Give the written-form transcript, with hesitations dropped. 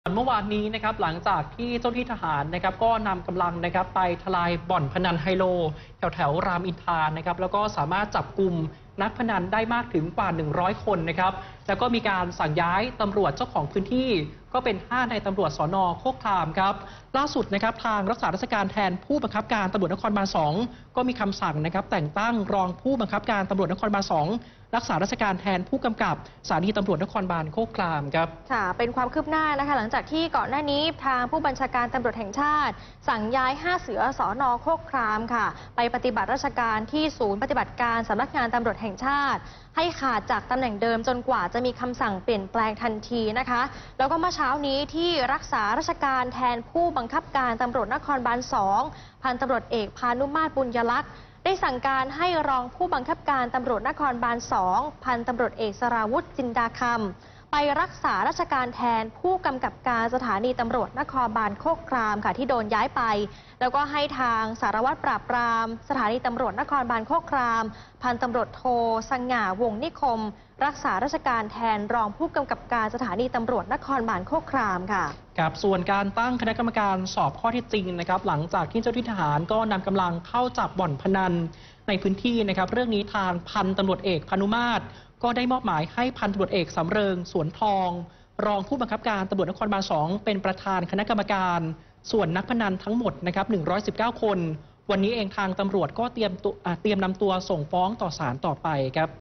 เมื่อวานนี้นะครับหลังจากที่เจ้าหน้าที่ทหารนะครับก็นำกำลังนะครับไปทลายบ่อนพนันไฮโลแถวรามอินทรานะครับแล้วก็สามารถจับกลุ่มนักพนันได้มากถึงกว่า100 คนนะครับแล้วก็มีการสั่งย้ายตำรวจเจ้าของพื้นที่ก็เป็น5 นายตำรวจสน.โคกครามครับล่าสุดนะครับทางรักษาราชการแทนผู้บังคับการตำรวจนครบาล2ก็มีคำสั่งนะครับแต่งตั้งรองผู้บังคับการตำรวจนครบาล2รักษาราชการแทนผู้กำกับสถานีตำรวจนครบาลโคกครามครับค่ะเป็นความคืบหน้านะคะหลังจากที่ก่อนหน้านี้ทางผู้บัญชาการตำรวจแห่งชาติสั่งย้าย5 เสือสน.โคกครามค่ะไปปฏิบัติราชการที่ศูนย์ปฏิบัติการสำนักงานตำรวจแห่งชาติให้ขาดจากตำแหน่งเดิมจนกว่าจะมีคำสั่งเปลี่ยนแปลงทันทีนะคะแล้วก็เมื่อเช้านี้ที่รักษาราชการแทนผู้บังคับการตำรวจนครบาล2พันตำรวจเอกพานุมาตรบุญยลักษณ์ได้สั่งการให้รองผู้บังคับการตำรวจนครบาล2พันตำรวจเอกสราวุฒิจินดาคำไปรักษาราชการแทนผู้กำกับการสถานีตำรวจนครบาลโคกครามค่ะที่โดนย้ายไปแล้วก็ให้ทางสารวัตรปราบปรามสถานีตำรวจนครบาลโคกครามพันตำรวจโทสง่าวงศ์นิคมรักษาราชการแทนรองผู้กำกับการสถานีตำรวจนครบาลโคกครามค่ะกับส่วนการตั้งคณะกรรมการสอบข้อเท็จจริงนะครับหลังจากที่เจ้าหน้าที่ทหารก็นำกำลังเข้าจับบ่อนพนันในพื้นที่นะครับเรื่องนี้ทางพันตำรวจเอกพานุมาตรก็ได้มอบหมายให้พันตำรวจเอกสำเริงสวนทองรองผู้บังคับการตำรวจนครบาล2เป็นประธานคณะกรรมการส่วนนักพนันทั้งหมดนะครับ119 คนวันนี้เองทางตำรวจก็เตรียมนำตัวส่งฟ้องต่อศาลต่อไปครับ